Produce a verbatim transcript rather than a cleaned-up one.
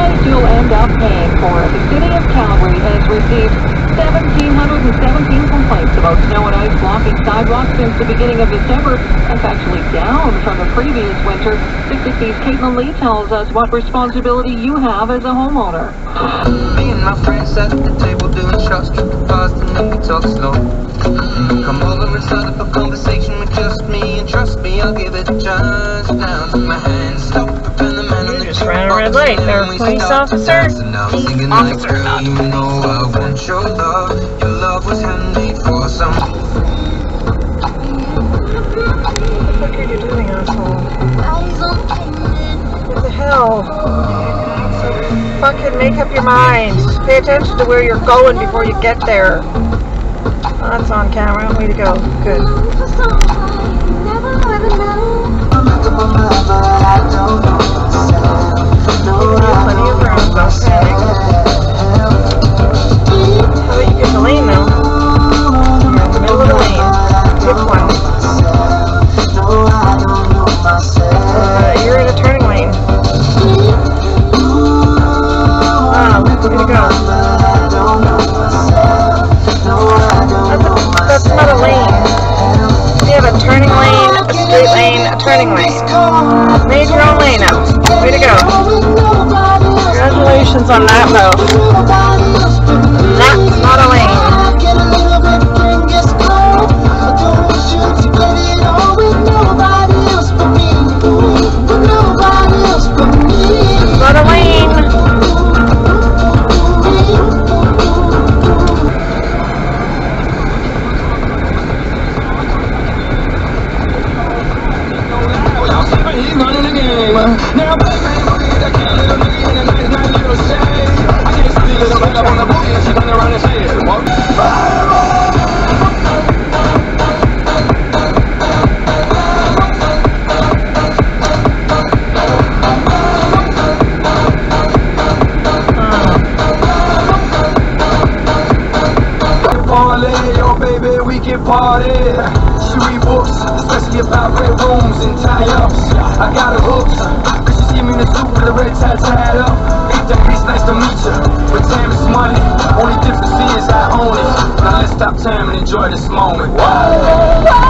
price you'll end up paying for it. The city of Calgary has received one thousand seven hundred seventeen complaints about snow and ice blocking sidewalks since the beginning of December. That's actually down from the previous winter. six sixty's Caitlin Lee tells us what responsibility you have as a homeowner. Me and my friends sat at the table doing shots, keep the past and then we talk slow. Come over and start up a conversation with just me, and trust me, I'll give it a chance. Now take my hand, stop up in the man on the just ran a red light there, police officer. Officer, not you know I want your love. Your love was handmade for some. What are you doing, asshole? What the hell? Fucking make up your mind. Pay attention to where you're going before you get there. That's on camera. Way to go. Good. Plenty of room, don't panic. How about you get the lane now? You're in the middle of the lane. Pick one. Uh, you're in a turning lane. Ah, way to go. That's, a, that's not a lane. You have a turning lane, a straight lane, a turning lane. Made your own lane up. Way to go. Congratulations on that though. That's not a lane. Not a lane. Now baby, I can't let a nigga in a nice, nice little shade. I can't see it, I'm up on the boogie and she run around and say it. What? Parlay, oh baby, we can party. She read books, especially about red rooms and tie-ups. I got her hooked, cause she see me in the suit with the red tie tied up. Ain't that bitch nice to meet ya? But time is money, only difference is I own it. Now let's stop time and enjoy this moment. Whoa, whoa.